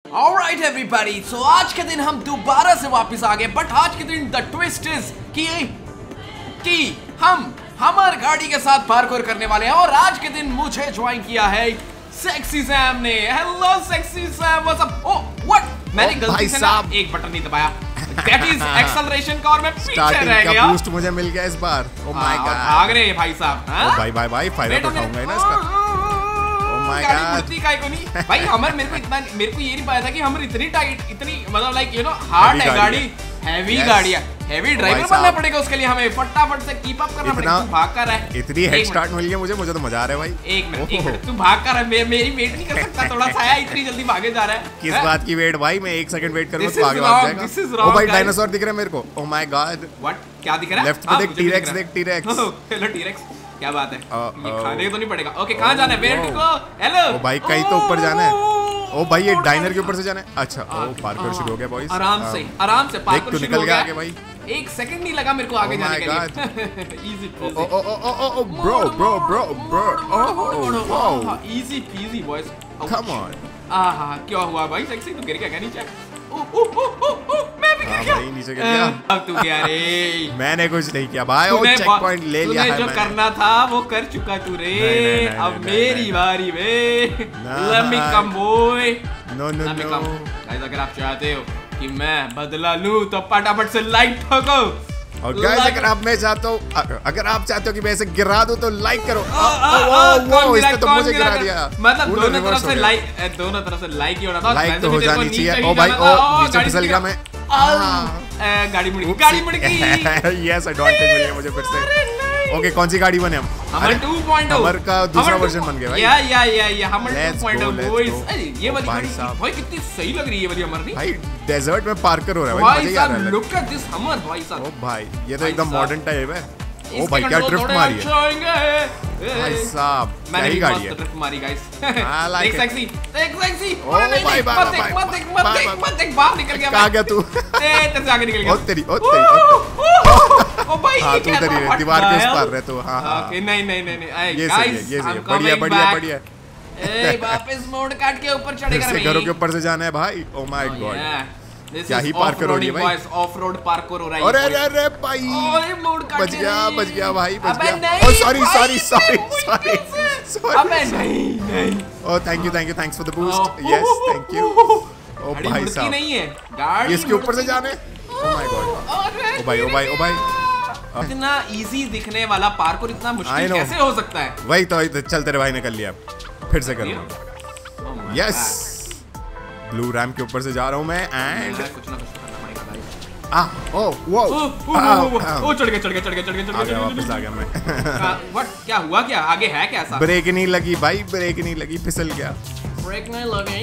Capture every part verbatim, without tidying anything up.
Alright everybody, so आज के दिन हम दोबारा से वापस आ गए, बट आज के दिन द ट्विस्ट इज कि कि हम हमार गाड़ी के साथ पार्कोर करने वाले हैं और आज के दिन मुझे ज्वाइन किया है सेक्सी सैम ने। Hello sexy Sam, what's up? Oh what, मैंने oh, गलती से ना एक बटन नहीं दबाया, दैट इज एक्सेलरेशन का, और मैं पीछे रह गया। बूस्ट मुझे मिल गया इस बार। ओह माय गॉड, भाग रहे हैं भाई साहब। हां भाई भाई भाई फायदा तो उठाऊंगा ना इसका। भाई हमर मेरे को इतना मेरे को ये नहीं पता था कि हमर इतनी टाइट इतनी मतलब लाइक यू नो हार्ड है गाड़ी, हैवी गाड़ी है, हैवी ड्राइवर बनना पड़ेगा उसके लिए, हमें फटाफट से कीप अप करना पड़ेगा। तू भाग कर रहा है, इतनी हेड स्टार्ट मिल गई मुझे, मुझे तो मजा आ रहा है भाई। एक मिनट एक मिनट, तू भाग कर रहा है, मेरी वेट नहीं कर सकता थोड़ा सा, इतनी जल्दी भागे जा रहा है। किस बात की वेट भाई, मैं एक सेकंड वेट करूंगा तो आगे भाग जाएगा। ओ भाई डायनासोर दिख रहा है मेरे को। ओह माय गॉड, व्हाट क्या दिख रहा है? लेफ्ट पे देख, टी-रेक्स देख, टी-रेक्स। हेलो टी-रेक्स, क्या बात है? ये खाने तो नहीं पड़ेगा। ओके कहाँ जाना है? Where to go? हेलो। ओ भाई कहीं तो ऊपर जाना है। ओ भाई ये डाइनर के ऊपर से जाना है। अच्छा ओ पार्कोर शुरू हो गया बॉयज। आराम से आराम से पार्कोर शुरू हो गया आगे भाई। एक सेकंड नहीं लगा मेरे को आगे जाने के लिए। Easy peasy. ओ ओ ओ ओ ओ bro bro bro bro oh wow, easy peasy boys. Come on. आहा क्या हुआ भाई सेक्सी, तू गिर गया क्या नीचे? ओ ओ ओ ओ मैं भी गिर गया। भाई नीचे गिर गया। अब तू क्या रे? मैंने कुछ नहीं किया भाई, ओ चेक पॉइंट ले लिया है मैंने। जो करना था वो कर चुका तू रे, अब मेरी बारी वे। Let me come boy. No no no guys, अगर आप चाहते हो कि मैं बदला लूं तो फटाफट से लाइक ठोको। और गाइस अगर आप मैं चाहता हूँ अगर आप चाहते हो कि मैं ऐसे गिरा दूं तो लाइक करो। वो इसने तो मुझे गिरा दिया। मतलब दोनों तरफ से लाइक, दोनों तरफ से लाइक ही होना था। लाइक तो हो जानी चाहिए। ओ भाई ओ नीचे फिसल गया मैं। गाड़ी मुड़ गई, गाड़ी मुड़ गई। यस एडवांटेज मिल गया मुझे फिर से। ओके कौन सी गाड़ी बने हम? हमर टू पॉइंट ओ, हमर का दूसरा वर्जन बन गया भाई। या या या या हमर टू पॉइंट ओ बॉयज। ये वाली गाड़ी भाई कितनी सही लग रही है ये वाली हमर। नहीं भाई डेजर्ट में पार्कर हो रहा है भाई, मजा आ रहा है। लुक एट दिस हमर भाई साहब। ओ भाई ये तो एकदम मॉडर्न टाइप है। ओ भाई क्या ड्रिफ्ट मारी है भाई साहब, मैंने भी गाड़ी है ड्रिफ्ट मारी गाइस। देख सेक्सी देख सेक्सी। ओ भाई बाबा मत देख मत देख मत देख मत देख, बाहर निकल गया। कहां गया तू? ए तेरे से आगे निकल गया। ओ तेरी ओ तेरी ओ भाई हां तू इधर ही दीवार के उस पार रहे तो। हां हां ओके नहीं नहीं नहीं नहीं ये सही है, ये सही है, बढ़िया बढ़िया बढ़िया। ए वापस मोड़ काट के ऊपर चढ़ेगा भाई, घरों के ऊपर से जाना है भाई। ओ माय गॉड क्या ही पार्कोर हो रही है भाई, ऑफ रोड पार्कोर हो रहा है। अरे अरे अरे भाई ओए मोड़ काट बच गया बच गया भाई बच अबे गया। ओ sorry sorry sorry sorry sorry. अबे नहीं नहीं। ओ thank you thank you thanks for the boost. Yes thank you. ओ भाई साहब नहीं है गाड़ी, इसके ऊपर से जाने। ओ माय गॉड ओ भाई ओ भाई ओ भाई इतना इजी दिखने वाला पार्कोर इतना मुश्किल कैसे हो सकता है? वही तो चल तेरे भाई ने कर लिया, फिर से करूंगा। यस ब्लू रैम के ऊपर से जा रहा हूं मैं एंड कुछ ना कुछ करना पड़ेगा भाई। आ ओ वो ओ चढ़ गया चढ़ गया चढ़ गया चढ़ गया चढ़ गया वापस आ गया मैं। व्हाट क्या हुआ? क्या आगे है क्या ऐसा? ब्रेक नहीं लगी भाई, ब्रेक नहीं लगी, फिसल गया। ब्रेक नहीं लगी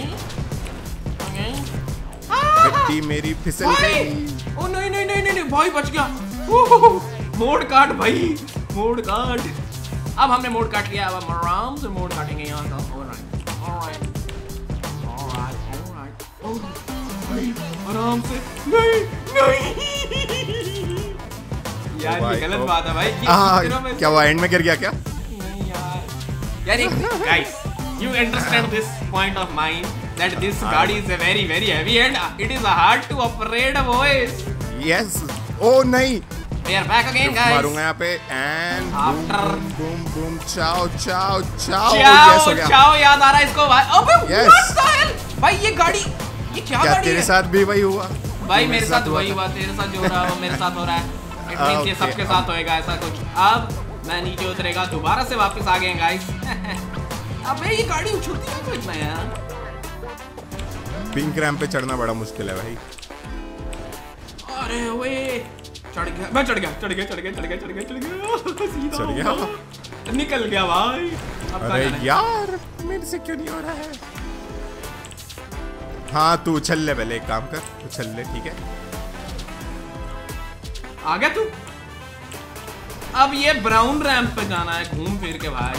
गड्डी मेरी फिसल गई। ओ नहीं नहीं नहीं नहीं भाई बच गया। मोड़ काट भाई, मोड़ काट। अब हमने मोड़ काट लिया, अब हम आराम से मोड़ काटेंगे यहाँ का। ऑलराइट ऑलराइट आराम से। नहीं नहीं यार ये गलत बात है भाई। हाँ क्या हुआ, एंड में गिर गया क्या? नहीं यार यार guys you understand this point of mine that this गाड़ी is a very very heavy and it is hard to operate boys. Yes oh नहीं we are back again guys. मारूंगा यहाँ पे and after boom boom ciao ciao ciao ciao ciao याद आ रहा है इसको भाई। अबे yes. what the hell भाई ये गाड़ी ये क्या, क्या गाड़ी तेरे है? साथ भी वही हुआ भाई मेरे साथ वही हुआ, तेरे साथ जो हो रहा है वो मेरे साथ हो रहा है। इट मींस ये सबके साथ होएगा ऐसा कुछ। अब मैं नीचे उतरेगा, दोबारा से वापस आ गए गाइस। अबे ये गाड़ी उछलती क्यों इतना यार? पिंक रैंप पे चढ़ना बड़ा मुश्किल है भाई। अरे ओए चढ़ गया मैं, चढ़ गया चढ़ गया चढ़ गया चढ़ गया चढ़ गया चढ़ गया सीधा चढ़ गया निकल गया भाई। अब अरे यार मेरे से क्यों नहीं हो रहा है? हाँ तू उछल ले पहले, एक काम कर उछल ले ठीक है। आ गया तू? अब ये ब्राउन रैंप पे जाना है घूम फिर के भाई।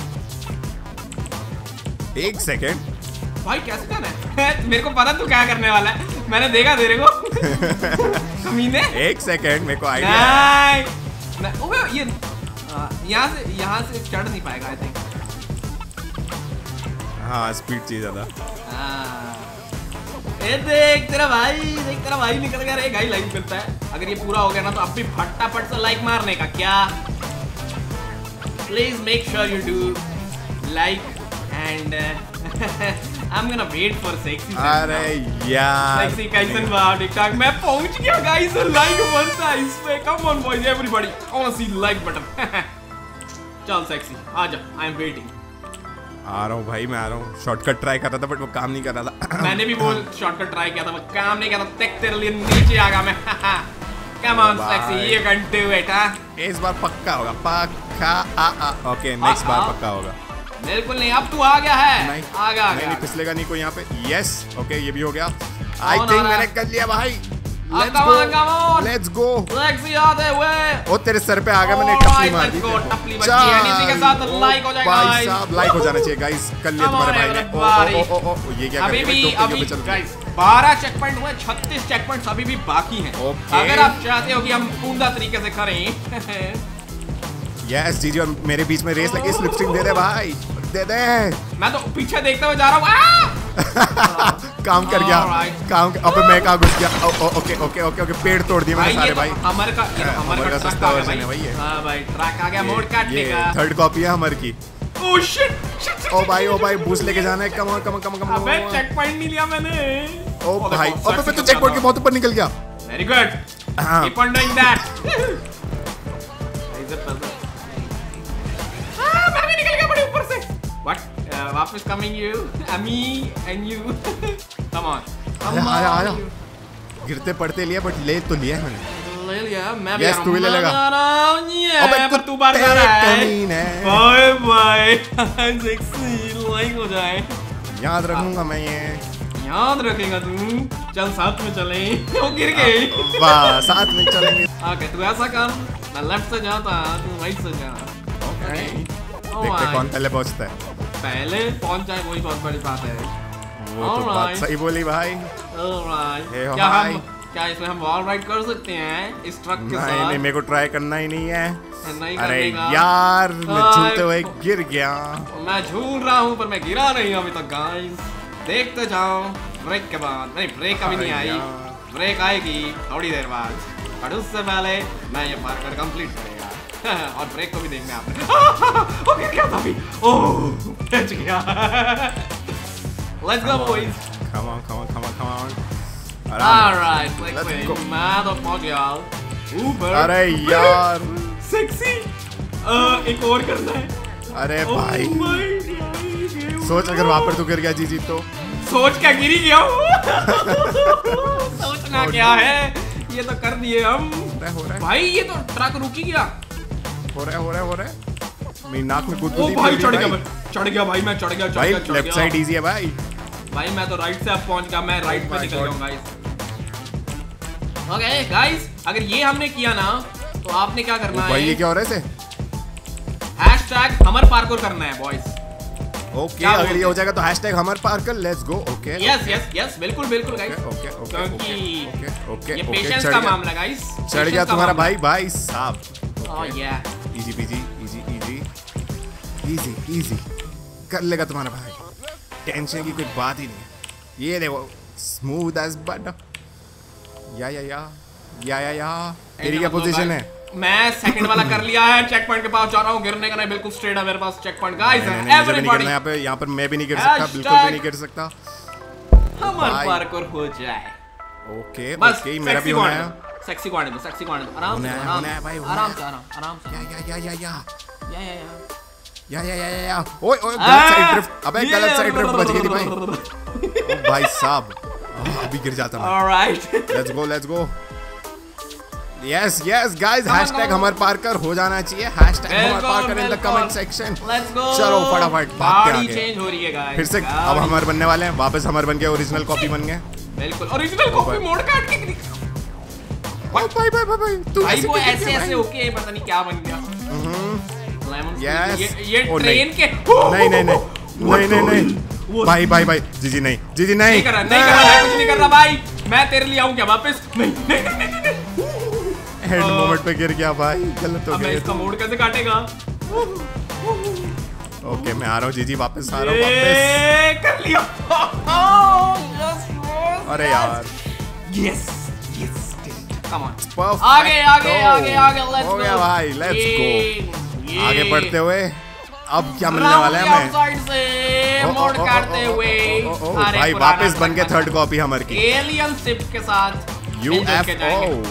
एक सेकेंड भाई कैसे जाना है? मेरे को पता तू क्या करने वाला है, मैंने देखा तेरे को। कमीने एक सेकेंड मेरे को आइडिया। नहीं ओए ये यहाँ से यहाँ से चढ़ नहीं पाएगा आई थिंक। हाँ स्पीड चाहिए ज्यादा। ए देख तेरा भाई, देख तेरा भाई निकल गया रे। गाइस लाइक मिलता है। अगर ये पूरा हो गया ना तो अब भी फटाफट से लाइक मारने का क्या। Please make sure you do like and I am gonna wait for sexy. अरे यार सेक्सी कैसन बा टिकटॉक मैं पहुंच गया गाइस। लाइक बनता है इस पे। Come on boys everybody, I want to see like button. चल सेक्सी आ जा, आई एम वेटिंग। आ रहा हूँ भाई, मैं आ रहा हूँ। शॉर्टकट ट्राई कर रहा था बट वो काम नहीं कर रहा था। मैंने भी वो शॉर्टकट ट्राई किया था, वो काम नहीं किया था। देख तेरे लिए नीचे आ गया मैं। Come on sexy, you can do it. इस बार पक्का होगा, पक्का। आ आ ओके नेक्स्ट बार पक्का होगा। बिल्कुल नहीं, अब तू आ गया है। नहीं आ गया, नहीं, नहीं फिसलेगा नहीं कोई यहाँ पे। यस ओके ये भी हो गया। आई थिंक मैंने कर लिया भाई। Let's go let's go. Sexy आ दे वे। ओ तेरे सर पे आ गया, मैंने टपली मार दी। टपली बची है, इसी के साथ लाइक हो जाएगा भाई साहब। लाइक हो जाना चाहिए गाइस। कर लिया तुम्हारे भाई ने। ओ ओ ओ ये क्या कर अभी रहे भी अभी गाइस बारह चेक पॉइंट हुए, छत्तीस चेक पॉइंट्स अभी भी बाकी हैं। अगर आप चाहते हो कि हम पूरा तरीके से करें। यस जीजी और मेरे बीच में रेस लगी। स्लिप स्ट्रिंग दे दे भाई, दे दे। मैं तो पीछे देखते हुए जा रहा हूँ। काम कर गया काम। अबे मैं कहाँ घुस गया। Oh, oh, okay okay okay okay पेड़ तोड़ दिए मैंने सारे भाई। हमर का हमर का सस्ता वर्जन है भाई ये। हां भाई ट्रैक आ गया मोड़ काटने का। थर्ड कॉपी है हमर की। Oh shit. ओ भाई ओ भाई बूस्ट लेके जाना है। Come on come on come on. अबे चेक पॉइंट नहीं लिया मैंने। ओ भाई अबे मैं तो चेक पॉइंट के बहुत ऊपर निकल गया। Very good, keep on doing that. हां मैं भी निकल गया बड़े ऊपर से। व्हाट वापस coming you me and you. Come on come आया आया। गिरते पड़ते लिया बट ले तो लिया मैंने। ले लिया मैं भी। यस तू भी ले लेगा। अबे पर तू बार जा रहा है। बाय बाय सेक्सी लाइक हो जाए। याद रखूंगा मैं ये। याद रखेगा तू। चल साथ में चले। वो गिर गई। वाह साथ में चलेंगे। ओके तू ऐसा कर, मैं लेफ्ट से जाता तू राइट से जा। ओके देखते कौन पहले पहुंचता है। पहले पहुंच जाए वही बहुत बड़ी बात है। वो तो बात सही बोली भाई। ऑलराइट क्या हम क्या इसमें हम वॉल राइड कर सकते हैं इस ट्रक के साथ? नहीं नहीं मेरे को ट्राई करना ही नहीं है। नहीं अरे यार मैं झूलते हुए गिर गया। मैं झूल रहा हूँ पर मैं गिरा नहीं अभी तक गाइस। देखते जाओ ब्रेक के बाद। नहीं ब्रेक अभी नहीं आई, ब्रेक आएगी थोड़ी देर बाद। पर उससे पहले मैं ये पार कर कंप्लीट करेगा। और ब्रेक को भी देखना आपने। ओके क्या था अभी? ओह बच गया। Let's go boys. Come on come on come on come on. Alright let's go. मैं तो पहुंच गया ऊपर। अरे यार सेक्सी एक और करना है। अरे भाई सोच अगर वहां पर तू गिर गया जीजी तो। सोच क्या गिरी गया सोचना क्या है, ये तो कर दिए हम। हो रहा है भाई ये तो ट्रक रुक ही गया। हो रहा है हो रहा है हो रहा है। मेरी नाक में गुदगुदी। ओ भाई चढ़ गया मैं चढ़ गया भाई मैं चढ़ गया चढ़ गया लेफ्ट साइड इजी है भाई। भाई मैं तो राइट से अब पहुंच गया। मैं राइट पे निकल गया गाइस। ओके गाइस अगर ये हमने किया ना तो आपने क्या करना है भाई ये क्या हो रहा है इसे? हैशटैग हमर पार्कोर करना है बॉयज। ओके अगर ये हो जाएगा तो hashtag Hummer parkour let's go. Okay yes yes yes बिल्कुल बिल्कुल guys. Okay okay okay okay ये पेशेंस का मामला गाइस। चढ़ गया तुम्हारा भाई भाई साहब। Oh yeah easy peasy easy easy easy easy कर लेगा तुम्हारा भाई। टेंशन की कोई बात ही नहीं है। ये देखो स्मूथ एज बटर। या या या या या या तेरी क्या पोजीशन है? मैं सेकंड वाला कर लिया है। चेक पॉइंट के पास जा रहा हूं। गिरने का नहीं बिल्कुल स्ट्रेट है मेरे पास चेक पॉइंट गाइस। एवरीबॉडी यहां पे यहां पर मैं भी नहीं गिर सकता बिल्कुल भी नहीं गिर सकता। हमारा पार्कोर हो जाए। ओके ओके मेरा भी होना है। सेक्सी को आने दो सेक्सी को आने दो आराम से आराम से भाई आराम से आराम आराम से। या या या या या या या या या या या ओए ओए गलत साइड ड्रिफ्ट। अबे गलत साइड ड्रिफ्ट बच गई थी भाई। ओ भाई साहब अभी गिर जाता मैं। Alright let's go let's go. Yes yes guys hashtag Hummer parkour हो जाना चाहिए। Hashtag Hummer parkour in the comment section. Let's go चलो फटाफट भाग के आगे। चेंज हो रही है गाइस। फिर से अब हमर बनने वाले हैं। वापस हमर बन गए। ओरिजिनल कॉपी बन गए। बिल्कुल ओरिजिनल कॉपी मोड़ काट के। भाई भाई भाई भाई तू भाई वो ऐसे ऐसे ओके पता नहीं क्या बन गया। लेमन ये ये ट्रेन के नहीं नहीं नहीं नहीं नहीं भाई भाई भाई जीजी नहीं जीजी नहीं नहीं कर रहा नहीं कर रहा मैं कुछ नहीं कर रहा भाई। मैं तेरे लिए आऊं क्या वापस? नहीं नहीं हेड मोमेंट पे गिर गया भाई। गलत हो गया। मैं इसका मोड़ कैसे काटेगा? ओके मैं आ रहा हूँ जीजी वापस आ रहा हूँ वापस। कर लिया। यस अरे यार yes yes come on Perfect. आगे आगे आगे आगे लेट्स हो गया गो भाई, let's go. आगे बढ़ते हुए अब क्या मिलने वाला है हमें? साइड से ओ, ओ, मोड़ ओ, ओ, काटते ओ, ओ, हुए ओ, ओ, ओ, अरे भाई पुराना वापस बन के ट्रक थर्ड कॉपी हमारे की एलियन शिप के साथ U F O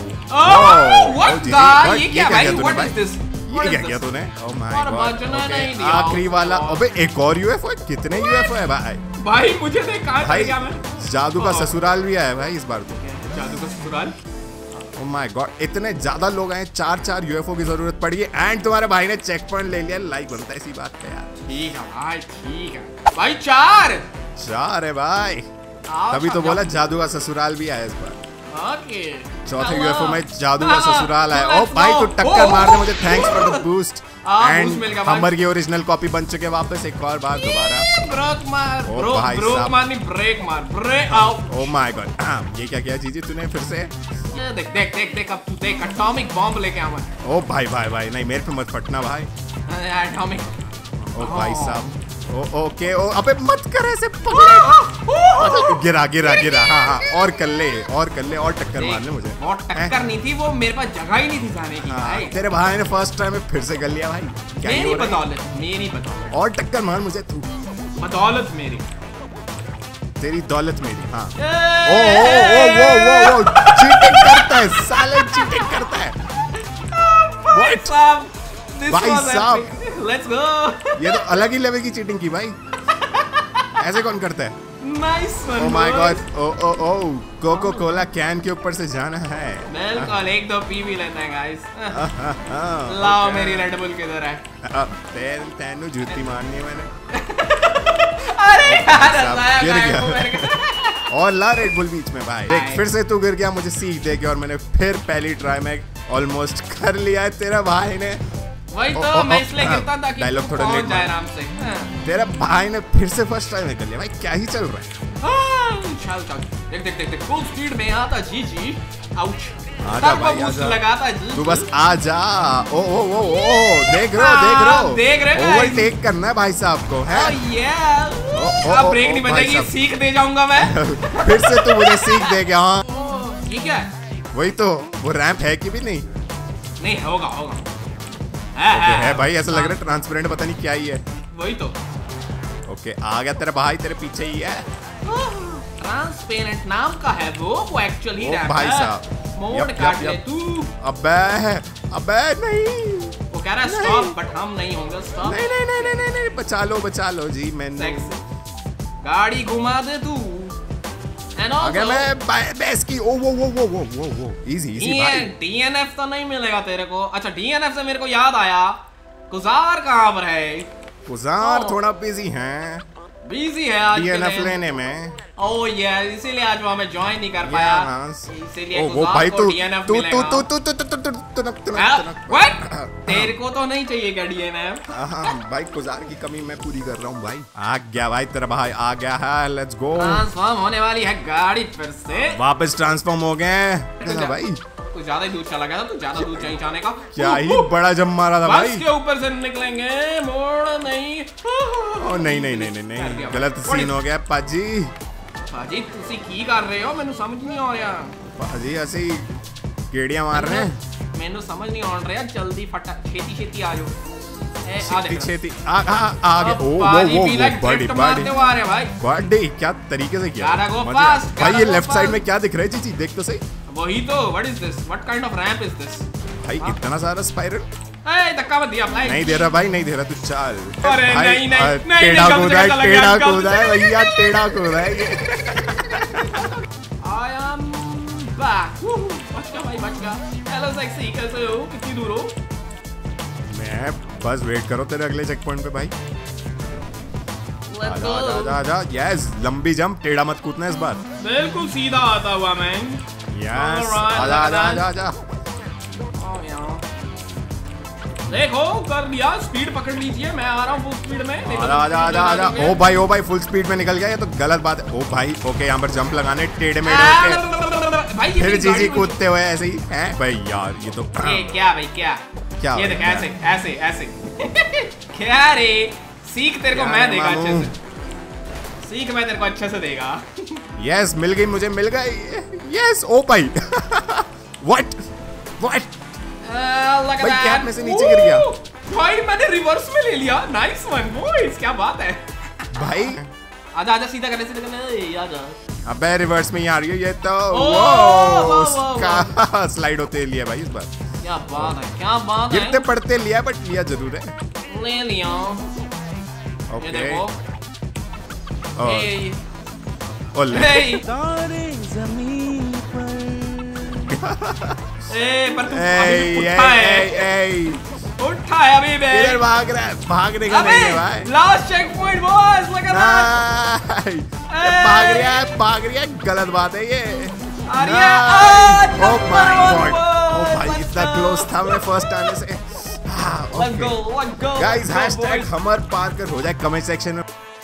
oh what guy ये क्या भाई व्हाट इज दिस ये क्या किया तूने? ओह माय और बचना गॉड नहीं दिया आखिरी वाला अबे एक और यूएफओ है? कितने यूएफओ है भाई? भाई मुझे देख कहां चल भाई गया मैं जादू का ओ। ससुराल भी आया है भाई इस बार तो। जादू का ससुराल ओह माय गॉड इतने ज्यादा लोग आए, चार चार यूएफओ की जरूरत पड़ी है एंड तुम्हारे भाई ने चेक पॉइंट ले लिया। लाइक बनता है इसी बात पे यार। ठीक है भाई ठीक है भाई चार चार है भाई, आओ, तभी तो आओ, बोला जादू का ससुराल भी आया इस बार। ओके चौथे यूएफओ में जादू का हाँ, ससुराल है। let's ओ भाई go. तू टक्कर ओ, मार दे मुझे, थैंक्स फॉर द बूस्ट। हाँ, एंड boost मिल गया भाई। हमर की ओरिजिनल कॉपी बन चुके वापस एक और बार दोबारा। ब्रेक मार ओ ब्रो भाई ब्रो साहब। मारनी ब्रेक मार ब्रेक आओ ओ माय गॉड ये क्या किया जीजी तूने फिर से? ये देख देख देख देख अब तू देख एटॉमिक बॉम्ब लेके आवा ओ भाई भाई भाई नहीं मेरे पे मत फटना भाई। एटॉमिक ओ भाई साहब ओ ओके ओ अबे मत कर ऐसे पकड़े। गिरा गिरा गिरा हाँ हाँ और कर ले और कर ले और टक्कर मार ले मुझे। और टक्कर नहीं थी वो, मेरे पास जगह ही नहीं थी जाने की हाँ, भाई। तेरे भाई ने फर्स्ट टाइम में फिर से कर लिया भाई। क्या ही मेरी हो रहा है? बदौलत मेरी बदौलत और टक्कर मार मुझे तू। बदौलत मेरी तेरी दौलत मेरी। हाँ ओ ओ ओ वो वो वो चीटिंग करता है साले, चीटिंग करता है। भाई साहब this भाई was साहब। epic. Let's go. ये तो अलग ही लेवल की चीटिंग की भाई। ऐसे कौन करता है? Nice one. Oh my boys. God ओ ओ ओ कोको कोला कैन के ऊपर से जाना है। बिल्कुल एक दो पी भी लेते हैं गाइस। लाओ मेरी रेड बुल किधर है? तेन तेनू जूती मारनी है मैंने। अरे यार साहब, हंसाया गिर गाय गया। को मेरे को। और ला रेड बुल बीच में भाई। देख फिर से तू गिर गया, मुझे सीख दे के और मैंने फिर पहली ट्राई में ऑलमोस्ट कर लिया है। तेरा भाई ने वही ओ, तो ओ, मैं ओ, इसलिए हाँ, गिरता था कि डायलॉग तू थोड़ा पहुंच लेट जाए मार। आराम से। हाँ। तेरा भाई ने फिर से फर्स्ट टाइम में कर लिया भाई। क्या ही चल रहा है? हाँ, चल चल देख देख देख देख फुल स्पीड में आता जी जी आउच आजा सबको भाई, बूस्ट आजा। लगाता जी तू जी। बस आ जा। ओ ओ ओ ओ देख रहे हो हाँ, देख रहे हो देख रहे हो, guys। ओवरटेक करना है भाई साहब को है। Oh, yeah. ओ, अब ओ, ब्रेक ओ, नहीं भाई बचेगी, साहब। सीख दे जाऊंगा मैं। फिर से तू मुझे सीख दे गया। हाँ ओह, ये क्या है? वही तो वो रैंप है कि भी नहीं? नहीं होगा होगा है, ओके है, है भाई, ऐसा लग रहा है ट्रांसपेरेंट पता नहीं क्या ही है। वही तो ओके आ गया तेरा भाई, तेरे पीछे ही है। ट्रांसपेरेंट नाम का है वो वो एक्चुअली ओ भाई साहब। मोड़ यप, काट यप, ले यप। तू। अबे अबे नहीं वो कह रहा है नहीं। स्टॉप बट हम नहीं होंगे स्टॉप। नहीं नहीं नहीं नहीं नहीं नहीं बचा लो बचा लो जी मैंने। गाड़ी घुमा दे तू। एंड अगर ऑल्सो मैं बा- बेस की ओ वो वो वो वो वो वो इजी इजी भाई। डीएनएफ तो नहीं मिलेगा तेरे को। अच्छा डीएनएफ से मेरे को याद आया, गुजार कहाँ पर है? गुजार ओ। थोड़ा बिजी हैं बिजी है आज के डीएनएफ दिन। लेने में। ओह ये इसीलिए आज वो हमें ज्वाइन नहीं कर Yeah, पाया। man. इसीलिए ओ वो गुजार भाई को तू डीएनएफ तू तू मिलेगा। तू तू तू तू तू तू तुनक तुनक हाँ, तुनक। what? तेरे को तो नहीं चाहिए क्या डीएनएफ? हाँ भाई गुजार की कमी मैं पूरी कर रहा हूँ भाई। आ गया भाई तेरा भाई आ गया है। Let's go. ट्रांसफॉर्म होने वाली है गाड़ी फिर से। वापस ट्रांसफॉर्म हो गए जा। भाई। कुछ ज्यादा ही दूर चला गया था तू, ज्यादा दूर चाहिए जाने का। क्या ही बड़ा जम मारा था बस भाई। के ऊपर से निकलेंगे, मोड़ नहीं। ओ नहीं नहीं नहीं नहीं कर नहीं दिया गलत भाई। सीन हो गया पाजी। भाजी तुसी की कर रहे हो? ਮੈਨੂੰ समझ नहीं आ रहा। पाजी ऐसे ही गेड़ियां मार रहे हैं। ਮੈਨੂੰ समझ नहीं आ रहा। जल्दी फटा छेती छेती आ जाओ। ए आ छेती देख। छेती आ आ आ गए। ओ वो पाजी वो भी वो लाइक बड़ी ड्रिफ्ट बड़ी मारते हुए आ रहे हैं भाई। बर्थडे क्या तरीके से किया। Gotta go मजा आया। fast, भाई gotta ये go लेफ्ट साइड fast. में क्या दिख रहा है चीची देख तो सही। वही तो what is this? What kind of ramp is this? भाई इतना सारा स्पाइरल ए धक्का मत दिया भाई। नहीं दे रहा भाई नहीं दे रहा तू चल। अरे भाई, नहीं, नहीं, अ, नहीं, टेढ़ा नहीं, कूदा है गलत जगह टेढ़ा लगा, कूदा है गलत भैया टेढ़ा कूदा है ये। I am back. Woohoo! बच गया भाई बच गया। हेलो सेक्सी कैसे हो? कितनी दूर हो? मैं बस वेट करो तेरे अगले चेक पॉइंट पे भाई। Let's आजा go. आजा आजा यस लंबी जंप टेढ़ा मत कूदना इस बार। बिल्कुल सीधा आता हुआ मैं। यस Alright, आजा आजा alright. आजा आजा। Oh, yeah. देखो कर दिया, स्पीड पकड़ लीजिए, मैं आ रहा हूँ फुल स्पीड में। नहीं तो आजा आजा आजा आजा ओ भाई ओ भाई फुल स्पीड में निकल गया ये तो गलत बात है। ओ भाई ओके यहाँ पर जंप लगाने टेढ़े मेढ़े होके भाई ये फिर मेरी जीजी गाड़ी को- कूदते हुए ऐसे ही हैं भाई यार ये तो ये क्या भाई क्या? क्या ये भाई, देख क्या? ऐसे ऐसे ऐसे क्या रे? सीख तेरे को क्या मैं रे देगा अच्छे मामू? से। सीख मैं तेरे को अच्छे से देगा। यस मिल गई मुझे मिल गई यस ओ भाई व्हाट व्हाट भाई कैप में से नीचे गिर गया भाई मैंने रिवर्स में ले लिया नाइस वन बॉयज क्या बात है भाई आजा आजा सीधा करने सीधा करने आजा अबे रिवर्स में ही आ रही है ये तो वो उसका स्लाइड होते लिया भाई इस बार क्या बात है क्या बात है गिरते पड़ते लिया बट लिया जरूर है ले लिया ओके ये देखो ओले ए पर तू अभी उठा है उठा है अभी बे इधर भाग रहा है भागने का नहीं है भाई last checkpoint boys look at that भाग रहा है भाग रहा है गलत बात है ये अरे ओ माय गॉड ओ भाई इतना क्लोज था मैं फर्स्ट आने से let's go let's go guys hashtag Hummer parkour हो जाए कमेंट सेक्शन में